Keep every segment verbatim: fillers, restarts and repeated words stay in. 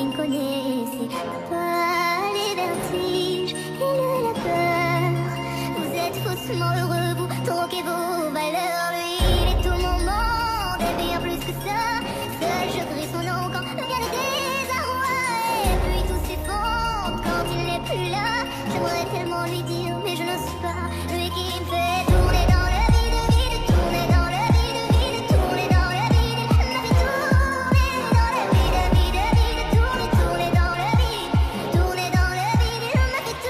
qui ne connaissez pas les vertiges et le la peur. Vous êtes faussement heureux, vous troquez vos valeurs. Lui, il est tout mon monde et bien plus que ça. Seul je crie son nom quand vient le désarroi. Et puis tout s'effondre quand il n'est plus là. J'aimerais tellement lui dire mais je n'ose pas. Lui qui me fait tourner dans le vide, vide, tourner dans le vide, vide, tourner dans le vide. Il m'a fait tourner dans le vide, vide, vide, tourner, tourner dans le vide, tourner dans le vide. Il m'a fait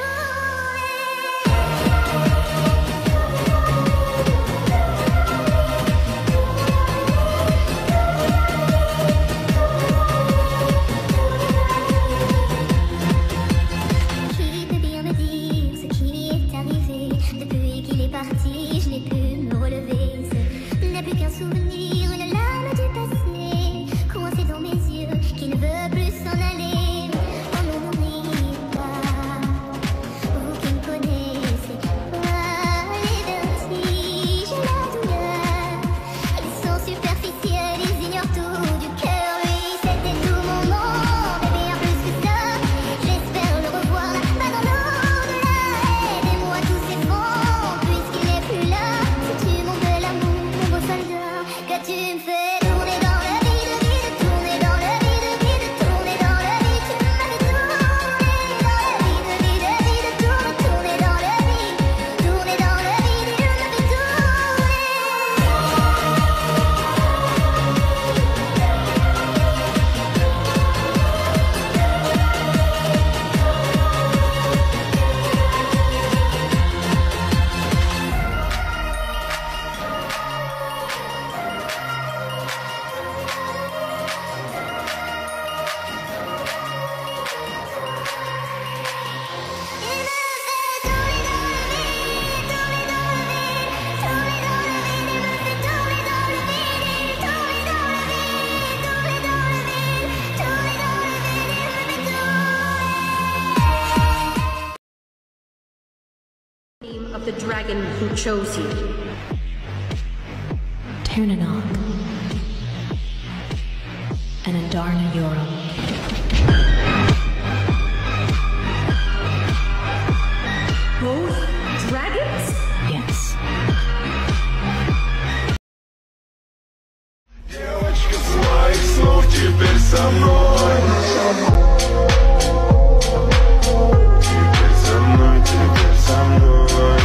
Qui peut bien me dire ce qui lui est arrivé depuis qu'il est parti? Je n'ai pu me relever. Ce n'est plus qu'un souvenir, une larme du passé coincée dans mes yeux qui ne veut plus s'en aller. Oh non, n'oubliez pas, vous qui ne connaissez pas les vertiges et la douleur. Ils sont superficiels, ils ignorent tout du cœur. Lui, c'était tout mon monde et bien plus que ça. J'espère le revoir là-bas dans l'au-delà. Aidez-moi, tout s'effondre puisqu'il n'est plus là. Si tu montes de l'amour, mon beau soldat, que tu me fais tourner dans le vide, vide, tourner dans le vide, vide, tourner dans le vide. Tu m'as fait tourner dans le vide, vide, vide, tourner, tourner dans le vide, tourner dans le vide. Il m'a fait tourner. Name of the dragon who chose you. Ternanog and Adarna Yoram. Both dragons? Yes. Девочка своих слов теперь со мной. Теперь со мной, теперь со мной.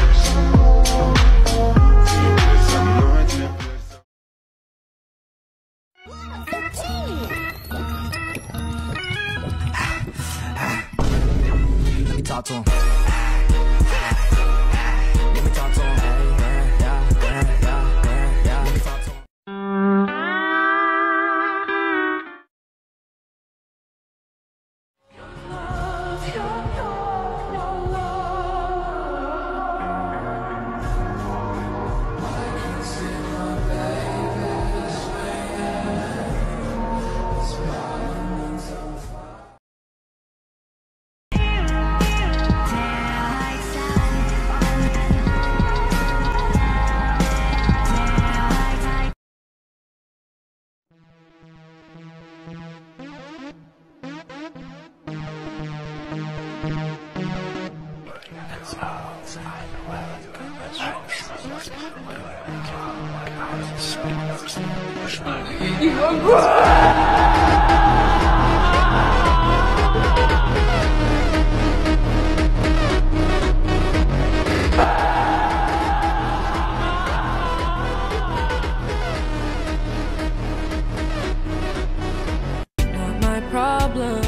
Теперь со мной, теперь со Let me talk to him. Let me talk to him. Yeah, yeah, yeah, yeah, yeah. Let me talk to him. Not my problem.